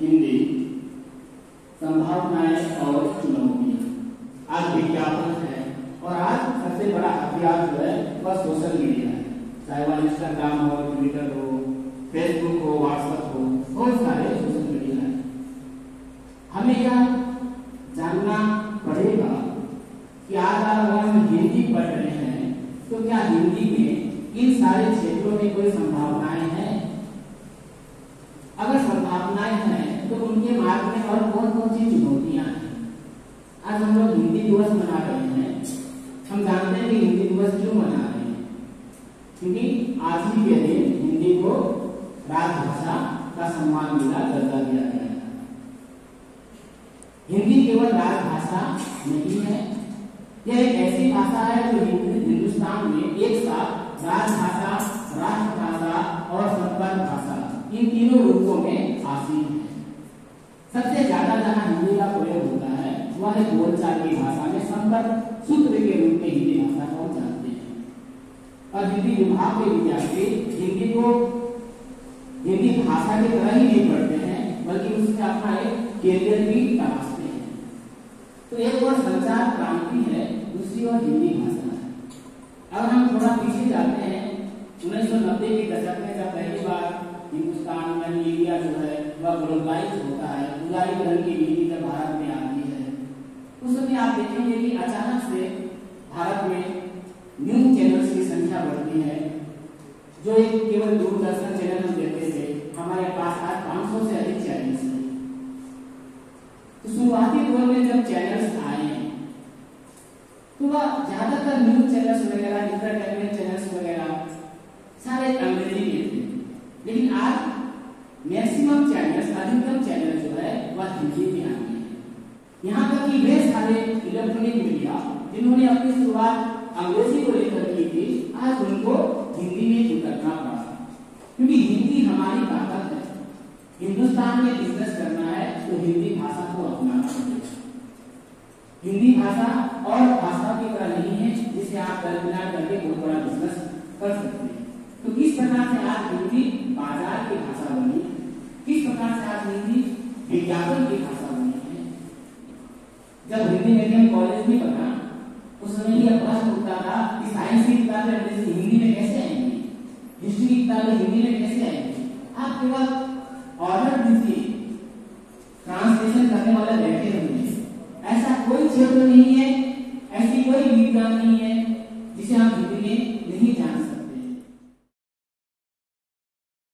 हिंदी संभावनाएं और चुनौतियां। आज विज्ञापन है और आज सबसे बड़ा हथियार जो है वह सोशल मीडिया है, चाहे वह इंस्टाग्राम हो, ट्विटर हो, फेसबुक हो, व्हाट्सएप हो, बहुत सारे सोशल मीडिया है। हमें यह जानना पड़ेगा कि आज अगर हम हिंदी पढ़ रहे हैं तो क्या हिंदी में इन सारे क्षेत्रों में कोई संभावनाएं हैं? अगर संभावनाएं हैं तो उनके मार्ग में और कौन कौन सी चुनौतियां हैं? आज हम लोग हिंदी दिवस मना रहे हैं। हम जानते हैं कि हिंदी दिवस क्यों मना रहे हैं, क्योंकि आज ही के दिन हिंदी को राजभाषा का सम्मान मिला, दर्जा दिया गया है। हिंदी केवल राजभाषा नहीं है, यह एक ऐसी भाषा है जो हिंदुस्तान में एक साथ राजभाषा, राष्ट्रभाषा और संपर्क भाषा इन तीनों रूपों में आसीन है। सबसे ज्यादा जहां हिंदी का प्रयोग होता है वह है बोलचाल की भाषा में, संपर्क सूत्र के रूप में हिंदी भाषा को जानते हैं। और हिंदी विभाग के विद्यार्थी हिंदी को हिंदी भाषा की तरह ही नहीं पढ़ते हैं, बल्कि उससे अपना एक कैरियर भी तलाशते हैं। तो एक और संचार क्रांति है, दूसरी ओर हिंदी भाषा है। अब हम थोड़ा पीछे जाते हैं 1990 के दशक में, जब पहली बार हिंदुस्तान में मीडिया जो है वह ग्लोबलाइज होता है, उदारीकरण की नीति जब भारत में आती है, उस समय आप देखेंगे कि अचानक से भारत में न्यूज चैनल्स की संख्या बढ़ती है। जो एक केवल दूरदर्शन चैनल हम देखते थे, हमारे पास आज 500 से अधिक चैनल्स हैं। तो शुरुआती दौर में जब चैनल्स आए तो वह ज्यादातर न्यूज चैनल्स वगैरह, इंटरटेनमेंट चैनल्स वगैरह सारे अंग्रेजी में थे, लेकिन आज मैक्सिमम चैनल्स, अधिकतम चैनल जो है वह हिंदी में आ गए हैं। यहाँ तक कि वे सारे इलेक्ट्रॉनिक मीडिया जिन्होंने अपनी शुरुआत अंग्रेजी को लेकर की थी, आज उनको हिंदी में उतरना पड़ा, क्योंकि हिंदी हमारी ताकत है। हिंदुस्तान में बिजनेस करना है तो हिंदी भाषा को अपनाना पड़ेगा। हिंदी भाषा और भाषा की तरह नहीं है जिसे आप दरमियान करके बहुत बड़ा बिजनेस कर सकते हैं। तो किस प्रकार से आज हिंदी बाजार की भाषा बनी है, किस प्रकार से आज हिंदी विज्ञापन की भाषा बनी है। जब हिंदी मीडियम कॉलेज में पढ़ा उस समय यह प्रश्न उठता था कि साइंस की किताबें हिंदी में कैसे आएंगी, हिस्ट्री की किताबें हिंदी में कैसे आएंगी। आप केवल ऑर्डर दीजिए, ट्रांसलेशन करने वाला बैठे होंगे। ऐसा कोई क्षेत्र नहीं है, ऐसी कोई विज्ञान नहीं है जिसे हम हिंदी में नहीं